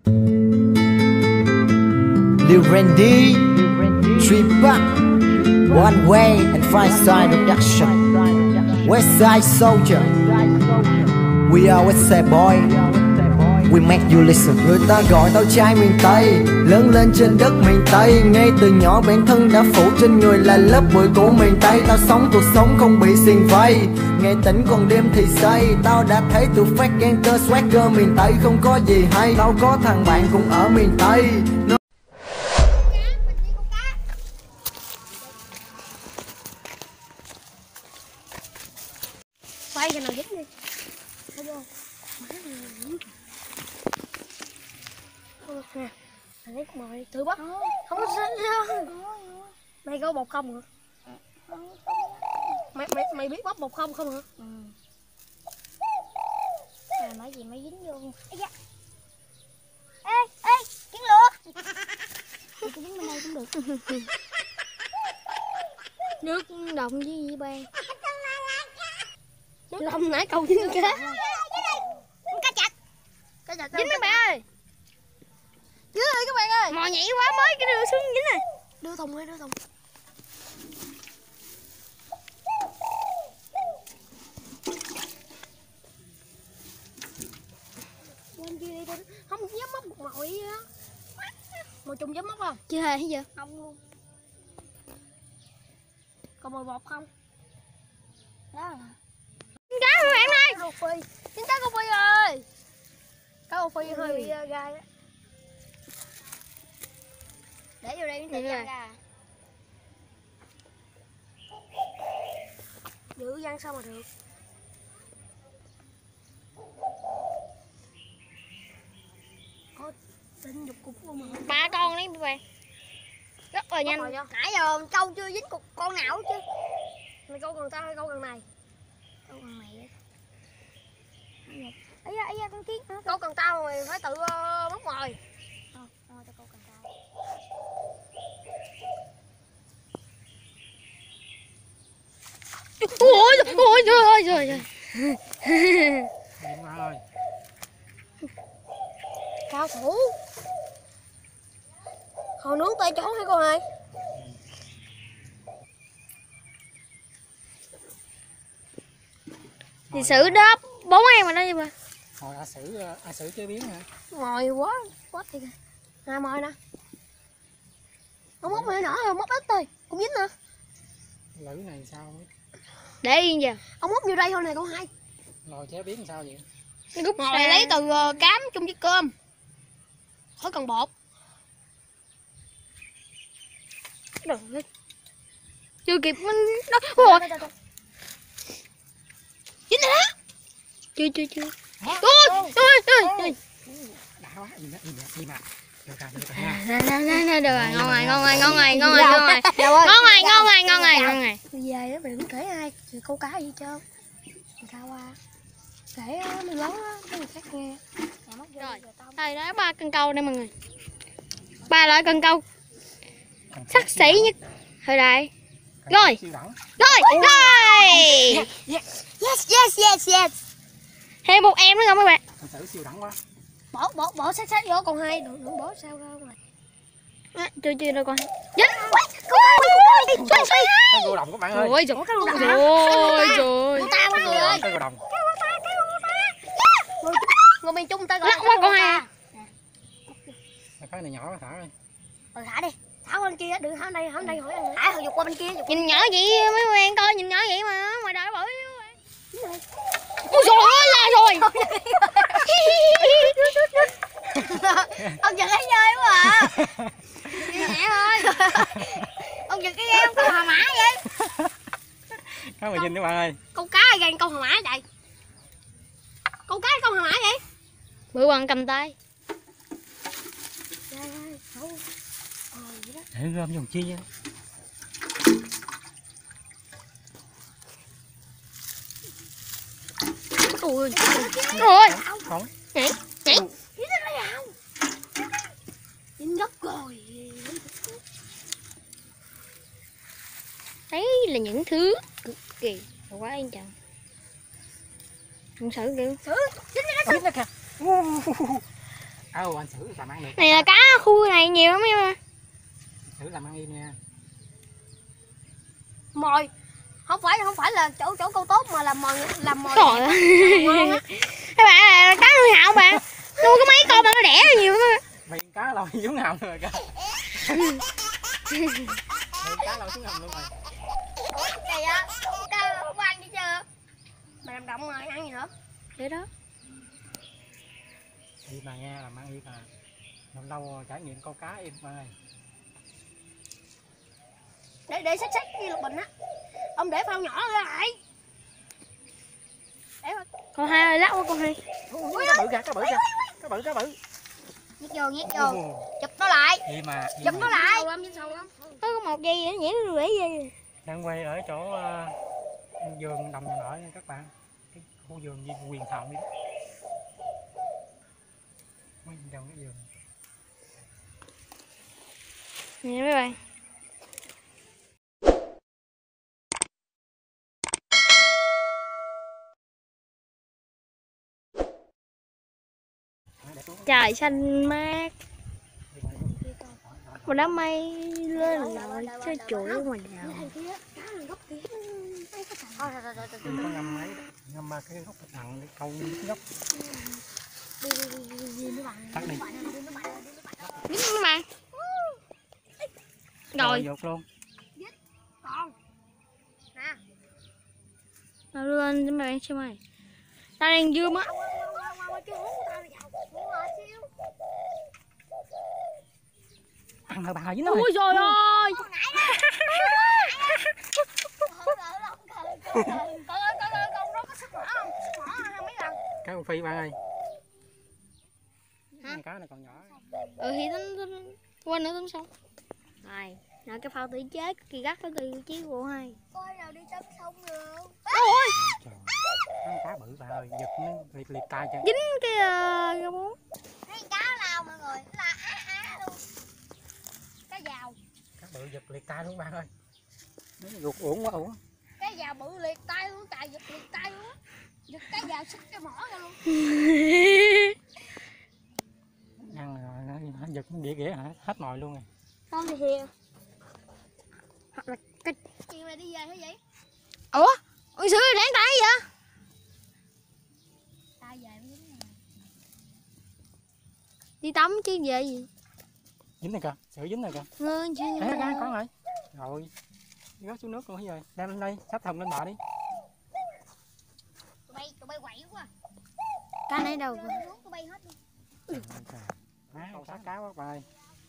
Lil Randy, Trip Up, One Way and Five Side Production, West Side Soldier. We are West Side Boy, we make you listen. Người ta gọi tao trai miền Tây, lớn lên trên đất miền Tây. Ngay từ nhỏ bản thân đã phủ trên người là lớp bụi của miền Tây. Tao sống cuộc sống không bị xiềng vây, ngày tỉnh còn đêm thì say. Tao đã thấy tụi fake gangster swagger miền Tây không có gì hay. Tao có thằng bạn cũng ở miền Tây. Quay cái nào dính đi. Thấy không? Không được nè. Mày lấy mồi tự bắt. Không có dính đâu. Mày có bột không hả? Mày biết bắt bột không không hả? Mấy gì mới dính vô. Ê, kiến lửa. Tôi dính bên đây cũng được. Nước đồng với gì ban. Long nãy câu dính cá. Cá chạch. Dính mấy bạn ơi. Dính ơi các bạn ơi. Mồi nhảy quá mới cái đưa xuống dính này. Đưa thùng ơi, đưa thùng. Lên kia đi, không dám móc một mồi á. Mồi trùng dám móc không? Chưa hề hay giờ? Không luôn. Còn mồi bột không? Đó. Cá các bạn ơi. Chính cá cô Phi ơi. Cá cô Phi hơi bị gai á. Để vô đây để ra. Giữ văng sao mà được. Có tinh dục cục của mình. 3 con đấy các bạn. Rất là nhanh. Nãy giờ câu chưa dính cục con nào chứ. Mày câu gần tao hay câu gần này? Câu gần này đấy. Ấy da con kiến. Câu cần tao mày phải tự móc mồi. Thôi tao câu cần tao. Ôi trời. Cao thủ. Hồi nướng tay chó hay con ơi? Thì xử đó 4 em mà đó nhưng mà. Hồi A Sử chế biến hả? Ngồi quá thiệt. Hai mồi nè. Ông móc mày nhỏ rồi, móc ít thôi, cũng dính nè. Lưỡi này sao? Để yên giờ. Ông móc vô đây thôi này con hai. Rồi chế biến sao vậy? Ngồi lấy từ cám chung với cơm. Khỏi cần bột. Đừng. Chưa kịp nó. Ôi. Dính rồi đó. Chưa. Ôi. Đã quá, im mà. Được rồi. Được rồi, ngon rồi. Về đó mày đừng kể ai, thì câu cá gì trơn. Người ta qua. Kể mày lớn á, cái người khác nghe. Rồi, đây đó 3 cần câu đây mọi người. 3 loại cần câu sắc sỉ nhất thời đại. Rồi. Yes. Thêm một em nữa không các bạn? Thử siêu đẳng quá. Bỏ sát vô con hai, đừng bỏ sao không rồi. Chưa đâu con. Dính. Cái rùa đồng các bạn ơi. Ôi trời. Cái rùa đồng. Người miền Trung ta gọi lắc quá con hai. Cái này nhỏ thả ơi. Thả đi. Thả qua bên kia, đừng thả đây hỏi ăn. Thả dục qua bên kia. Nhìn nhỏ vậy mấy quen coi, nhìn nhỏ vậy mà ngoài đời bự. Ôi trời ơi là rồi. Ông giật cái rơi quá à. Nhẹ thôi. Ông giật cái ghê ông câu hà mã vậy. Các bạn nhìn các bạn ơi. Câu cá gan câu hà mã vậy. Câu cá câu hà mã vậy. Bự bằng cầm tay. Để gom dùng chi nha. Ui. Rồi. Không. Nhảy. Dính gấp rồi. Đấy là những thứ cực kỳ quá anh chàng. Không xử kìa. Dính kìa. anh xử làm ăn được. Này là cá khu này nhiều lắm em. Xử làm ăn im nha. Mồi. Không phải là chỗ câu tốt mà làm mồi Trời ơi. Các bạn là cá nuôi hào bạn. Nuôi có mấy con mà nó đẻ nhiều lắm. Mày cá lâu xuống hầm rồi kìa. Mày cá lâu xuống hầm luôn rồi. Ủa kìa, cá không ăn gì chưa? Mày làm động rồi, ăn gì nữa? Vậy đó. Đi mà nghe làm ăn im mà. Lâu lâu rồi trải nghiệm câu cá im ơi. Để xách cái lục bình á. Ông để phao nhỏ ra lại. Để mà. Con hai ơi, lắc quá con hai. Cá bự kìa, cá bự kìa. Cá bự. Nhét vô. Chụp nó lại. Im mà. Chụp nó lại. Có một giây nữa nhảy nó rễ dây. Đang quay ở chỗ vườn đồng nhà nở nha các bạn. Cái khu vườn gì Quyền Thọ đi. Mấy trong cái vườn. Nè mấy bạn. Trời xanh mát. Một đám mây lên rồi chơi chuỗi ngoài rào. Có ngâm mấy, ngâm ba cái gốc thằng để câu nhóc. Tắt đi. Dính mà. Rồi. Dột luôn. Còn. Nè. Nào đưa lên cho mày xem mày. Tao đang dưa á. Ăn thằng bà dính rồi. Ui trời ơi. Cá con phi bạn ơi. Cá này còn nhỏ. Thì tính quên nữa tính xong. Rồi, nào cái phao tự chế kỳ gắt tới từ chiếc của hai. Coi nào đi tắm sông được. Ôi. Trời, cá bự bà ơi, giật nó liệt tay cho. Dính cái rau muống. Thấy cá lao mọi người, là á luôn. Cá dào. Cá bự giật liệt tay luôn bạn ơi. Nó ruột uổng quá uổng. Cá dào bự liệt tay luôn, tài giật liệt tay luôn. Giật cá dào xích cái mỏ ra luôn. Ăn rồi nó giật nó ghĩa hả? Hết nồi luôn rồi. Không thì hiền. Hoặc là cái chuyện này đi về thế vậy? Ủa? Ôi xưa đáng tay vậy? Tay về mới dính nè. Đi tắm chứ về gì? Dính này kìa, sữa dính này kìa. Ngơn chứ. Đấy, con rồi. Rồi. Rớt xuống nước luôn rồi. Đem lên đây, xách thùng lên bờ đi. Tụi bay quậy quá. Cá này đâu? Tụi bay hết luôn. Câu sát cá quá bài.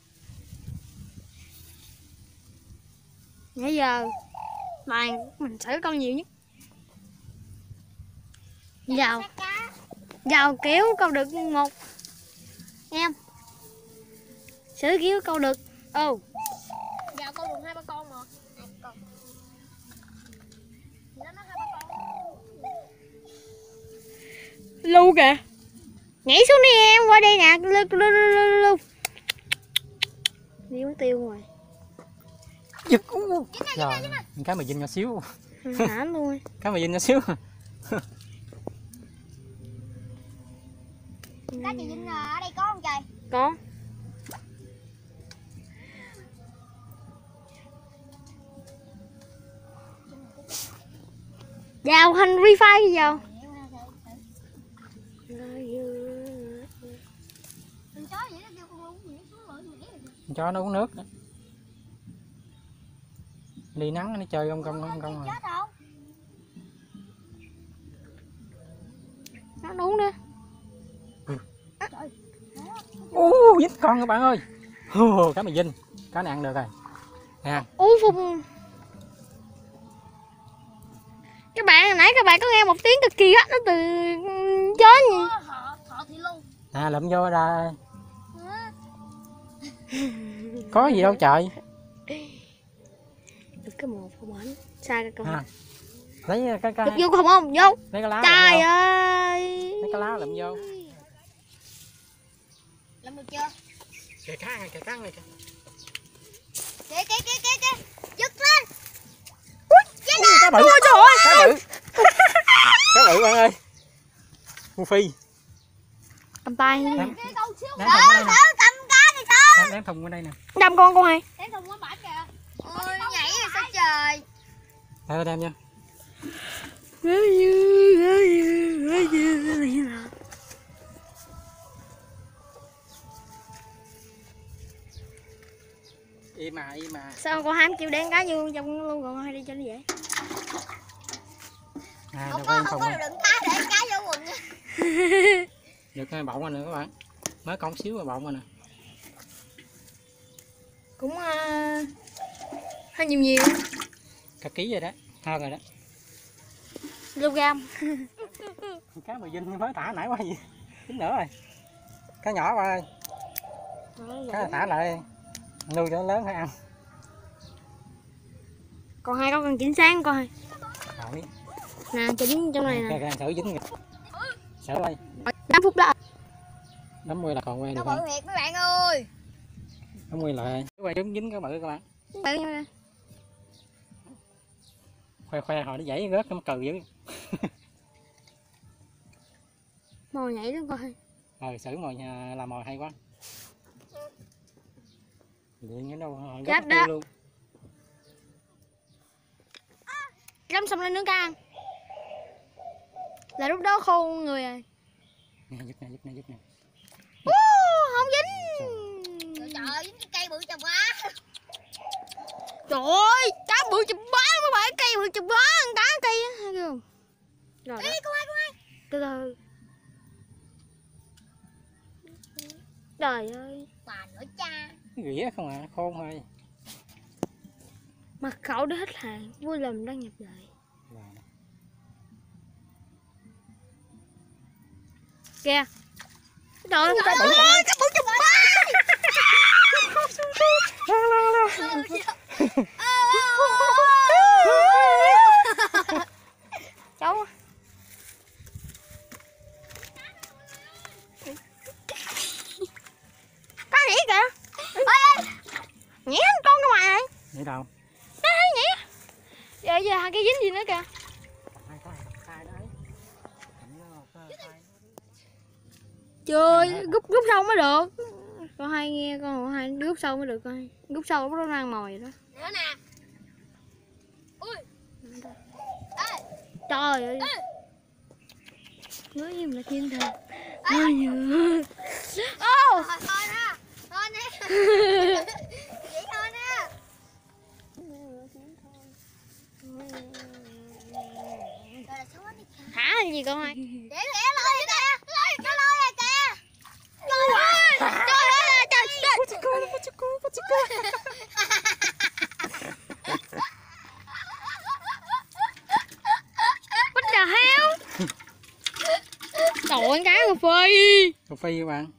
Nãy giờ mình xử con nhiều nhất. Vào kéo câu được một em. Xử kéo câu được. Vào câu được 2-3 con mà. Con. Nó nói 2-3 con. Lưu kìa. Nhảy xuống đi em, qua đây nè. Lưu. Đi uống tiêu rồi. Giật. Trời, cái mày dính nhỏ xíu. Hả luôn. Cái mày dính nhỏ xíu. Cá chị Vinh ở đây có không trời? Có. Vào hành refine vào. Cho nó uống nước. Đi nắng nó chơi công rồi. Nó uống đi. Dính con các bạn ơi. Cá mày dính. Cá này ăn được rồi. Nè. Phun. Các bạn nãy các bạn có nghe một tiếng cực kỳ gắt nó từ chó gì? Thọ thì luôn. Nè lụm vô ra. Có gì đâu trời. Được cái một không ảnh. Xa cái con. Lấy cái vô không vô. Lấy cái lá. Trời ơi. Lấy cái lá lụm vô. Làm được chưa? Kìa cá này kìa. Kìa. Giật lên. Cá bự. Trời ơi. Cá bự. Cá bự bạn ơi. Mua phi. Cầm tay. Cái câu Đem thùng qua đây nè. Cầm cá đi Thơ. Đem thùng qua đây nè. Đâm con hai. Đem thùng qua bả kìa. Ôi nhảy rồi sao trời. Thôi đem nha. Im mà. Sao con hai chịu đem cá vô trong luôn còn hai đi cho nó dễ. Không có đựng cá để cá vô quần nha. Được hai bọng rồi nè các bạn. Mới con xíu rồi bọng rồi nè. Cũng hơi nhiều. Cả ký rồi đó, hơn rồi đó. Kg. Cá mà dinh mới thả nãy quá gì. Tính nữa rồi. Cá nhỏ qua ơi. Cá thả lại nuôi cho nó lớn phải ăn. Còn hai có cần chỉnh sáng coi. Rồi. Nè chỉnh trong này nè. Kìa thử dính kìa. Sợ quay. 8 phút đó. Nắm quay là còn quay được Nó không? bự thiệt mấy bạn ơi. Nắm quay lại. Quay đúng dính cái bự các bạn. Bự nha. Khoe hồi nó dãy rớt nó cừ dữ. Mồi nhảy luôn coi. Xử mồi làm mồi hay quá. Điện cái đâu hồi Chết đó. luôn. Gắm xong lên nướng cá ăn. Là lúc đó khô người rồi. Nè giúp nè. Không dính. Trời ơi, dính cái cây bự chồng quá. Trời ơi, cá bự chùm bá mấy bạn, cây bự chùm bá, ăn cá cây á, thấy không? Rồi đó. Con hai. Từ từ. Trời ơi. Bà nữa cha. Ghĩa không à, khôn thôi. Mật khẩu đã hết hạn, vui lòng đăng nhập lại. Kìa. Trời ơi, cá bự chùm bá. Cháu cá nhỉ kìa. Nhỉ con cái ngoài này. Nhỉ đâu? Đấy nhỉ. Giờ hai cái dính gì nữa kìa. Chơi rút sâu mới được. Con hai nghe con hai rút sâu mới được coi. Rút sâu nó đang mồi rồi đó. Nữa nè. Ui. Trời ơi. Nói im là thiên thần. Ôi nhờ. Ô. Thôi nè. Thôi nè. Vậy thôi nè. Thả gì con hai? Để lôi kìa. Nó lôi rồi kìa. Trời ơi. Trời ơi. Trời. What the hell? Trời ơi, cá cà phê. Cà phê các bạn.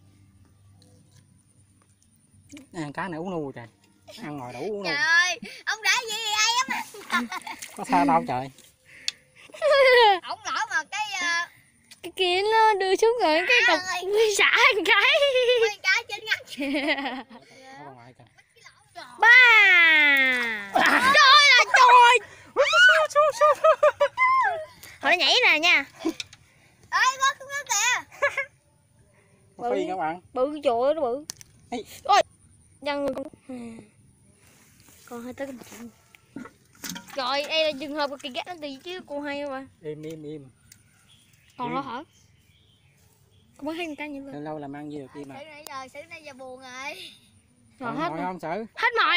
Ăn cá này uống nu trời. Ăn ngồi đủ uống nu. Trời ơi, ông đã gì ai lắm. Có sao đâu trời. Ông lỡ mà Cái kia nó đưa xuống rồi cái cục xả một cái. nguyên cá trên ngắt. Có ngoài kìa. Ba. Trời là trời. Hồi nó nhảy nè nha. Ê, có không có kìa. Cà phê các bạn. Bự trời ơi nó bự. Ê. Ôi. Dân người con hơi tới cái mặt. Trời, đây là trường hợp cực kỳ ghét nó tì chứ cô hay mà. Im. Còn nó hả? Con mới thấy con cá như vậy. Lâu làm ăn gì được đi mà. Xử nãy giờ buồn rồi. Rồi hết. Không sợ. Hết mồi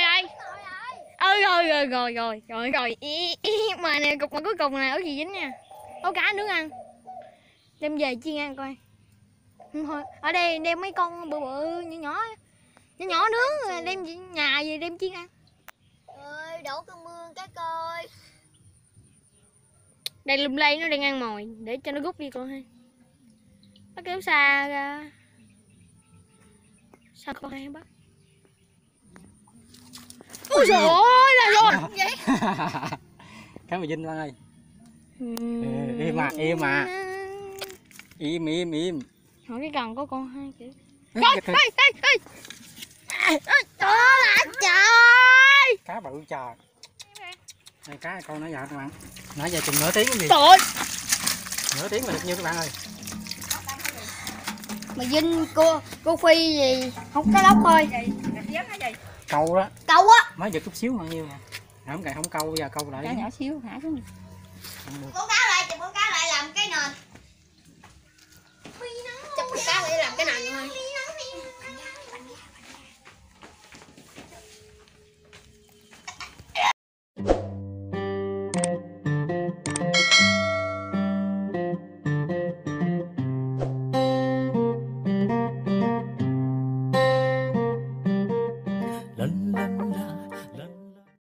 rồi. Rồi. Mà nè cục mà cuối cùng này ở gì dính nha. Có cá nướng ăn. Đem về chiên ăn coi. Thôi, ở đây đem mấy con bự nhỏ nướng đem nhà về đem chiên ăn. Ơi, đổ cơn mưa cái coi. Đây lùm lây nó đang ăn mồi để cho nó rút đi con ha. Nó kéo xa ra. Sao con hay bắt? Ôi trời ơi là rồi. Cá mì dinh bạn ơi. Im mà. Im. Hỏi cái cần có con hai chữ. Ê. Trời. Cá bự trời. Đây cá con nó dạ các bạn. Nãy giờ chừng nửa tiếng cái gì? Trời. Nửa tiếng là được nhiêu các bạn ơi. Mà Vinh cô Phi gì không có lóc thôi. Câu đó. Câu á. Mới giật chút xíu bao nhiêu nè. Không câu bây giờ câu lại. Nhỏ xíu thả xuống. Con cá